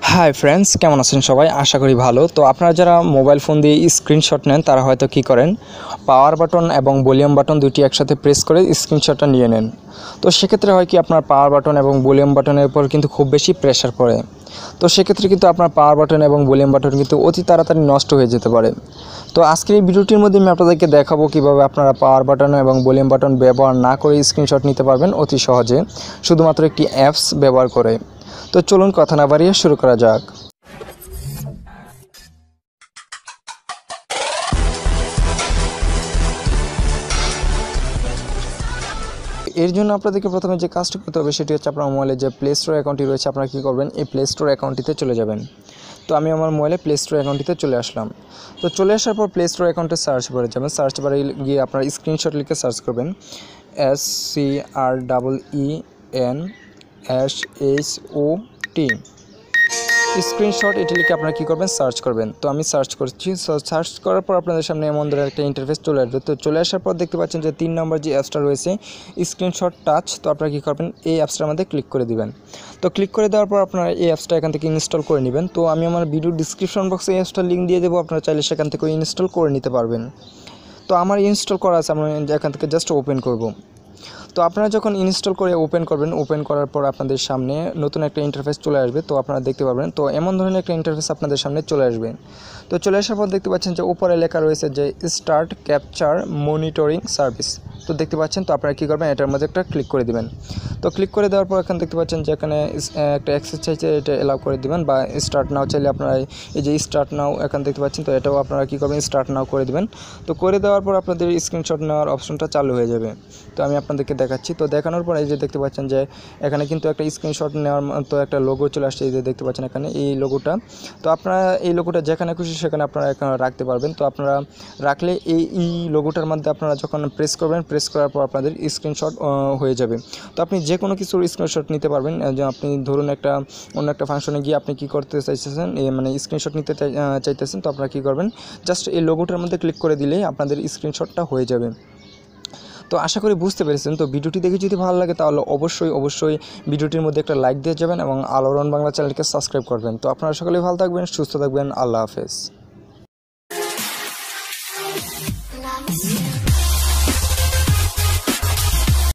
Hi friends, কেমন আছেন সবাই? আশা করি ভালো। তো আপনারা যারা মোবাইল ফোন দিয়ে স্ক্রিনশট নেন তারা হয়তো কী করেন, পাওয়ার বাটন এবং ভলিউম বাটন দুটি একসাথে প্রেস করে স্ক্রিনশটটা নিয়ে নেন। তো সেক্ষেত্রে হয় কি, আপনার পাওয়ার বাটন এবং ভলিউম বাটনের উপর কিন্তু খুব বেশি প্রেশার পড়ে। তো সেক্ষেত্রে কিন্তু আপনার পাওয়ার বাটন এবং ভলিউম বাটন কিন্তু অতি তাড়াতাড়ি নষ্ট হয়ে যেতে পারে। তো আজকের এই ভিডিওটির মধ্যে আমি আপনাদেরকে দেখাবো কীভাবে আপনারা পাওয়ার বাটন এবং ভলিউম বাটন ব্যবহার না করে স্ক্রিনশট নিতে পারবেন অতি সহজে, শুধুমাত্র একটি অ্যাপস ব্যবহার করে। তো চলুন কথা না বাড়িয়ে শুরু করা যাক। এর জন্য আপনাদেরকে প্রথমে যে কাজটি করতে হবে সেটি হচ্ছে, আপনার মোবাইলে যে প্লে স্টোর অ্যাকাউন্টটি রয়েছে আপনারা কী করবেন, এই প্লে স্টোর অ্যাকাউন্টটিতে চলে যাবেন। তো আমি আমার মোবাইলে প্লে স্টোর অ্যাকাউন্টটিতে চলে আসলাম। তো চলে আসার পর প্লে স্টোর অ্যাকাউন্টে সার্চ বারে যাবেন। সার্চ বারে গিয়ে আপনার স্ক্রিনশট লিখে সার্চ করবেন, SCREENSHOT স্ক্রিনশট, এটি লিখে আপনারা কী করবেন, সার্চ করবেন। তো আমি সার্চ করছি। সার্চ করার পর আপনাদের সামনে এমন ধরনের একটা ইন্টারফেস চলে আসবে। তো চলে আসার পর দেখতে পাচ্ছেন যে 3 নম্বর যে অ্যাপসটা রয়েছে স্ক্রিনশট টাচ। তো আপনারা কী করবেন, এই অ্যাপসটার মধ্যে ক্লিক করে দিবেন। তো ক্লিক করে দেওয়ার পর আপনারা এই অ্যাপসটা এখান থেকে ইনস্টল করে নেবেন। তো আমি আমার ভিডিও ডিসক্রিপশন বক্সে এই অ্যাপসটার লিঙ্ক দিয়ে দেবো, আপনারা চাইলে সেখান থেকে ইনস্টল করে নিতে পারবেন। তো আমার ইনস্টল করা আছে, আমি এখান থেকে জাস্ট ওপেন করব। তো আপনারা যখন ইনস্টল করে ওপেন করবেন, ওপেন করার পর আপনাদের সামনে নতুন একটা ইন্টারফেস চলে আসবে। তো আপনারা দেখতে পাবেন, তো এমন ধরনের একটা ইন্টারফেস আপনাদের সামনে চলে আসবে। তো চলে আসার পর দেখতে পাচ্ছেন যে উপরে লেখা রয়েছে যে স্টার্ট ক্যাপচার মনিটরিং সার্ভিস। তো দেখতে পাচ্ছেন, তো আপনারা কী করবেন, এটার মধ্যে একটা ক্লিক করে দিবেন। তো ক্লিক করে দেওয়ার পর এখানে দেখতে পাচ্ছেন যে এখানে একটা অ্যাক্সেস চাইছে, এটা এলাও করে দিবেন, বা স্টার্ট নাও চাইলে আপনারা এই যে স্টার্ট নাও এখানে দেখতে পাচ্ছেন, তো এটাও আপনারা কী করবেন, স্টার্ট নাও করে দিবেন। তো করে দেওয়ার পর আপনাদের স্ক্রিনশট নেওয়ার অপশনটা চালু হয়ে যাবে। তো আমি আপনাদেরকে দেখাচ্ছি। তো দেখানোর পর এই যে দেখতে পাচ্ছেন যে এখানে কিন্তু একটা স্ক্রিনশট নেওয়ার মতো একটা লোগো চলে আসছে, এই যে দেখতে পাচ্ছেন এখানে এই লোগোটা। তো আপনারা এই লোগোটা যেখানে খুশি সেখানে আপনারা এখানে রাখতে পারবেন। তো আপনারা রাখলে এই লোগোটার মধ্যে আপনারা যখন প্রেস করবেন, প্রেস করার পর আপনাদের স্ক্রিনশট হয়ে যাবে। তো আপনি যে কোনো কিছুর স্ক্রিনশট নিতে পারবেন। যে আপনি ধরুন অন্য একটা ফাংশনে গিয়ে আপনি কী করতে চাইতেছেন, মানে স্ক্রিনশট নিতে চাইতেছেন, তো আপনারা কী করবেন, জাস্ট এই লোগোটার মধ্যে ক্লিক করে দিলেই আপনাদের স্ক্রিনশটটা হয়ে যাবে। তো আশা করি বুঝতে পেরেছেন। তো ভিডিওটি দেখে যদি ভালো লাগে তাহলে অবশ্যই ভিডিওটির মধ্যে একটা লাইক দিয়ে যাবেন এবং আলোড়ন বাংলা চ্যানেলকে সাবস্ক্রাইব করবেন। তো আপনারা সকলেই ভালো থাকবেন, সুস্থ থাকবেন। আল্লাহ হাফেজ।